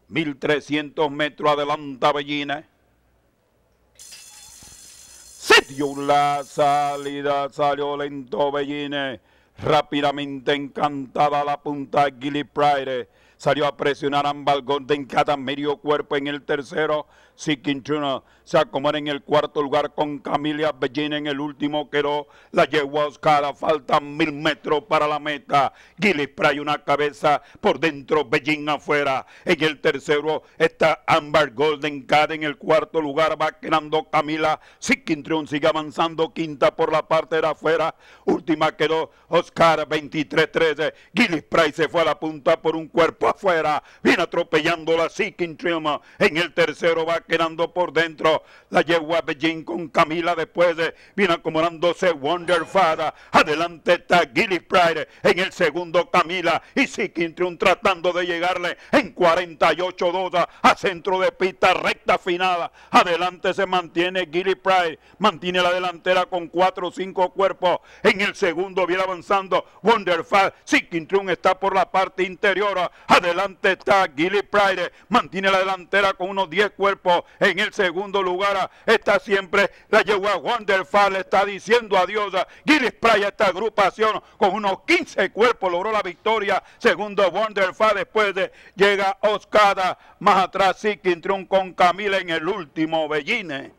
1300 metros adelanta Viernes. Se dio la salida, salió lento Viernes. Rápidamente encantada la punta Gilly Pride. Salió a presionar a Ambal Golden Cat a medio cuerpo en el tercero. Seeking Truth se acomoda en el cuarto lugar con Camila Bellina. En el último quedó la yegua Oscar. Faltan 1000 metros para la meta. Gilly Pride una cabeza por dentro, Bellina afuera. En el tercero está Amber Golden Cat. En el cuarto lugar va quedando Camila. Seeking Truth sigue avanzando quinta por la parte de afuera. Última quedó Oscar 23-13. Gilly Pride se fue a la punta por un cuerpo afuera. Viene atropellando la Seeking Truth. En el tercero va quedando por dentro la yegua Beijing con Camila. Después viene acomodándose Wonder Fada. Adelante está Gilly Pride. En el segundo Camila y Seeking Truth tratando de llegarle en 48-2 a centro de pista, recta final. Adelante se mantiene Gilly Pride. Mantiene la delantera con 4 o 5 cuerpos. En el segundo viene avanzando Wonder Fada. Seeking Truth está por la parte interior. Adelante está Gilly Pride. Mantiene la delantera con unos 10 cuerpos. En el segundo lugar está siempre la yegua Wonderful, está diciendo adiós. Gilly Pride a esta agrupación con unos 15 cuerpos logró la victoria. Segundo Wonderful, después llega Oscar, más atrás Seeking Truth con Camila en el último Viernes.